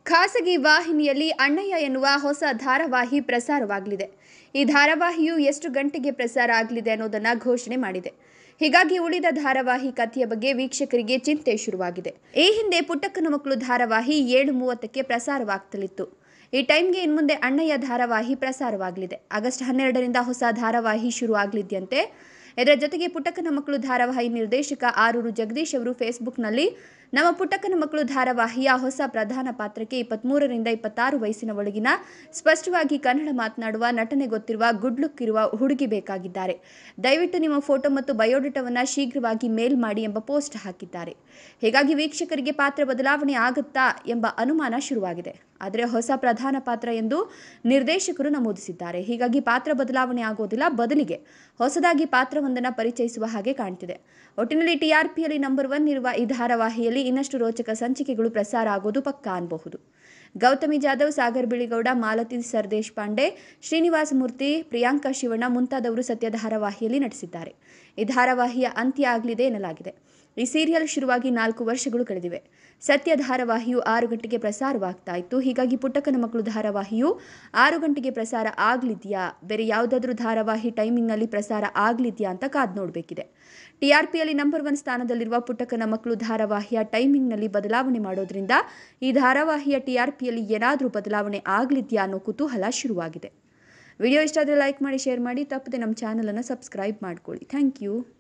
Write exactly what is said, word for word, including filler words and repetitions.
ಖಾಸಗಿ ವಾಹಿನಿಯಲ್ಲಿ ಅಣ್ಣಯ್ಯ ಎನ್ನುವ ಹೊಸ ಧಾರಾವಾಹಿ ಪ್ರಸಾರವಾಗಲಿದೆ. ಈ ಧಾರಾವಾಹಿಯು ಎಷ್ಟು ಗಂಟೆಗೆ ಪ್ರಸಾರ ಆಗಲಿದೆ ಅನ್ನೋದನ್ನ ಘೋಷಣೆ ಮಾಡಿದೆ. ಹೀಗಾಗಿ ಉಳಿದ ಧಾರಾವಾಹಿ ಕಥೆಯ ಬಗ್ಗೆ ವೀಕ್ಷಕರಿಗೆ ಚಿಂತೆ ಶುರುವಾಗಿದೆ. ಈ ಹಿಂದೆ ಪುಟ್ಟಕ್ಕನ ಮಕ್ಕಳು ಧಾರಾವಾಹಿ ಏಳು ಮೂವತ್ತಕ್ಕೆ ಪ್ರಸಾರವಾಗ್ತಲಿತ್ತು. ಈ ಟೈಮ್ಗೆ ಇನ್ಮುಂದೆ ಅಣ್ಣಯ್ಯ ಧಾರಾವಾಹಿ ಪ್ರಸಾರವಾಗಲಿದೆ. ಆಗಸ್ಟ್ ಹನ್ನೆರಡರಿಂದ ಹೊಸ ಧಾರಾವಾಹಿ ಶುರು ಆಗಲಿದೆಯಂತೆ. ಇದರ ಜೊತೆಗೆ ಪುಟ್ಟಕ್ಕನ ಮಕ್ಕಳು ಧಾರಾವಾಹಿ ನಿರ್ದೇಶಕ ಆರೂರು ಜಗದೀಶ್ ಅವರು ಫೇಸ್ಬುಕ್ನಲ್ಲಿ ನಮ್ಮ ಪುಟ್ಟಕ್ಕನ ಮಕ್ಕಳು ಧಾರಾವಾಹಿಯ ಹೊಸ ಪ್ರಧಾನ ಪಾತ್ರಕ್ಕೆ ಇಪ್ಪತ್ತ್ಮೂರರಿಂದ ಇಪ್ಪತ್ತಾರು ವಯಸ್ಸಿನ ಒಳಗಿನ ಸ್ಪಷ್ಟವಾಗಿ ಕನ್ನಡ ಮಾತನಾಡುವ ನಟನೆ ಗೊತ್ತಿರುವ ಗುಡ್ ಲುಕ್ ಇರುವ ಹುಡುಗಿ ಬೇಕಾಗಿದ್ದಾರೆ. ದಯವಿಟ್ಟು ನಿಮ್ಮ ಫೋಟೋ ಮತ್ತು ಬಯೋಡೇಟಾವನ್ನು ಶೀಘ್ರವಾಗಿ ಮೇಲ್ ಮಾಡಿ ಎಂಬ ಪೋಸ್ಟ್ ಹಾಕಿದ್ದಾರೆ. ಹೀಗಾಗಿ ವೀಕ್ಷಕರಿಗೆ ಪಾತ್ರ ಬದಲಾವಣೆ ಆಗುತ್ತಾ ಎಂಬ ಅನುಮಾನ ಶುರುವಾಗಿದೆ. ಆದರೆ ಹೊಸ ಪ್ರಧಾನ ಪಾತ್ರ ಎಂದು ನಿರ್ದೇಶಕರು ನಮೂದಿಸಿದ್ದಾರೆ. ಹೀಗಾಗಿ ಪಾತ್ರ ಬದಲಾವಣೆ ಆಗೋದಿಲ್ಲ, ಬದಲಿಗೆ ಹೊಸದಾಗಿ ಪಾತ್ರವೊಂದನ್ನು ಪರಿಚಯಿಸುವ ಹಾಗೆ ಕಾಣ್ತಿದೆ. ಒಟ್ಟಿನಲ್ಲಿ ಟಿಆರ್ಪಿಯಲ್ಲಿ ನಂಬರ್ ಒನ್ ಇರುವ ಈ ಧಾರಾವಾಹಿಯಲ್ಲಿ ಇನ್ನಷ್ಟು ರೋಚಕ ಸಂಚಿಕೆಗಳು ಪ್ರಸಾರ ಆಗೋದು ಪಕ್ಕಾ ಅನ್ನಬಹುದು. ಗೌತಮಿ ಜಾಧವ್, ಸಾಗರ್ ಬಿಳಿಗೌಡ, ಮಾಲತಿ ಸರ್ದೇಶ್ ಪಾಂಡೆ, ಶ್ರೀನಿವಾಸ ಮೂರ್ತಿ, ಪ್ರಿಯಾಂಕಾ ಶಿವಣ್ಣ ಮುಂತಾದವರು ಸತ್ಯ ಧಾರಾವಾಹಿಯಲ್ಲಿ ನಟಿಸಿದ್ದಾರೆ. ಈ ಧಾರಾವಾಹಿಯ ಅಂತ್ಯ ಆಗಲಿದೆ ಎನ್ನಲಾಗಿದೆ. ಈ ಸೀರಿಯಲ್ ಶುರುವಾಗಿ ನಾಲ್ಕು ವರ್ಷಗಳು ಕಳೆದಿವೆ. ಸತ್ಯ ಧಾರಾವಾಹಿಯು ಆರು ಗಂಟೆಗೆ ಪ್ರಸಾರವಾಗ್ತಾ ಇತ್ತು. ಹೀಗಾಗಿ ಪುಟ್ಟಕ್ಕನ ಮಕ್ಕಳು ಧಾರಾವಾಹಿಯು ಆರು ಗಂಟೆಗೆ ಪ್ರಸಾರ ಆಗಲಿದೆಯಾ, ಬೇರೆ ಯಾವುದಾದ್ರೂ ಧಾರಾವಾಹಿ ಟೈಮಿಂಗ್ನಲ್ಲಿ ಪ್ರಸಾರ ಆಗಲಿದೆಯಾ ಅಂತ ಕಾದು ನೋಡಬೇಕಿದೆ. ಟಿಆರ್ಪಿಯಲ್ಲಿ ನಂಬರ್ ಒನ್ ಸ್ಥಾನದಲ್ಲಿರುವ ಪುಟ್ಟಕ್ಕನ ಮಕ್ಕಳು ಧಾರಾವಾಹಿಯ ಟೈಮಿಂಗ್ನಲ್ಲಿ ಬದಲಾವಣೆ ಮಾಡೋದ್ರಿಂದ ಈ ಧಾರಾವಾಹಿಯ ಟಿಆರ್ಪಿಯಲ್ಲಿ ಏನಾದರೂ ಬದಲಾವಣೆ ಆಗಲಿದೆಯಾ ಅನ್ನೋ ಕುತೂಹಲ ಶುರುವಾಗಿದೆ. ವಿಡಿಯೋ ಇಷ್ಟ ಆದರೆ ಲೈಕ್ ಮಾಡಿ, ಶೇರ್ ಮಾಡಿ, ತಪ್ಪದೆ ನಮ್ಮ ಚಾನಲನ್ನು ಸಬ್ಸ್ಕ್ರೈಬ್ ಮಾಡ್ಕೊಳ್ಳಿ. Thank you.